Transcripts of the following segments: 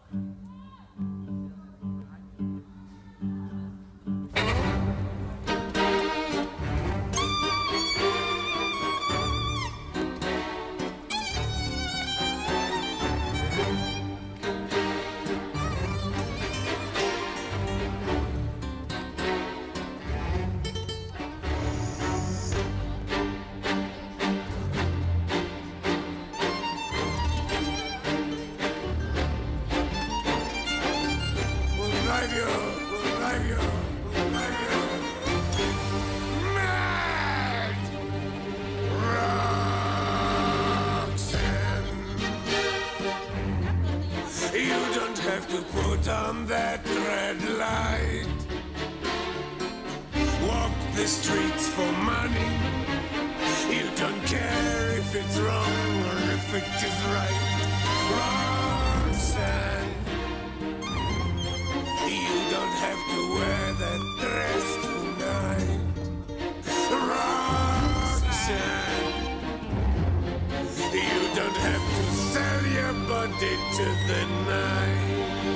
You don't have to put on that red light. Walk the streets for money. You don't care if it's wrong or if it is right. Roxanne, you don't have to wear that dress tonight. Roxanne, you don't have to sell your body to the night.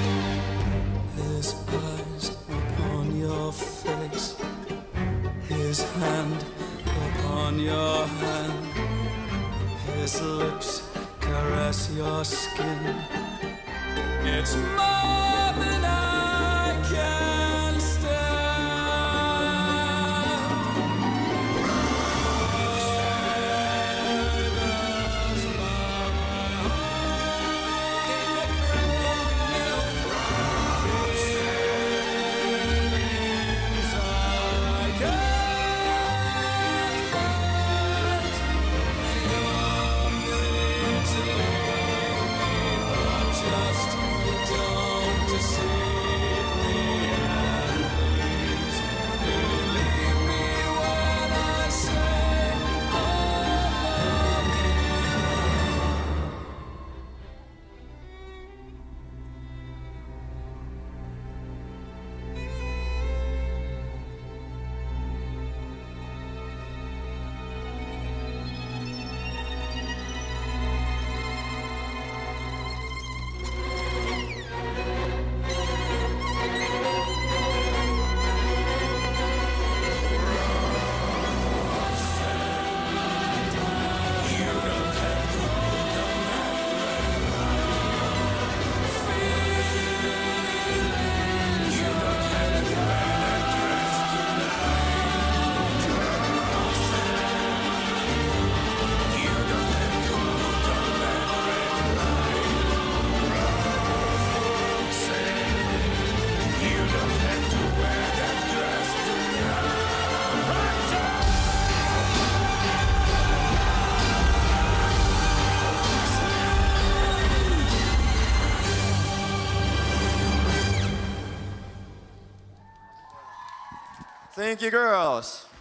His eyes upon your face, his hand upon your hand, his lips caress your skin. It's more than I can stand. Thank you, girls.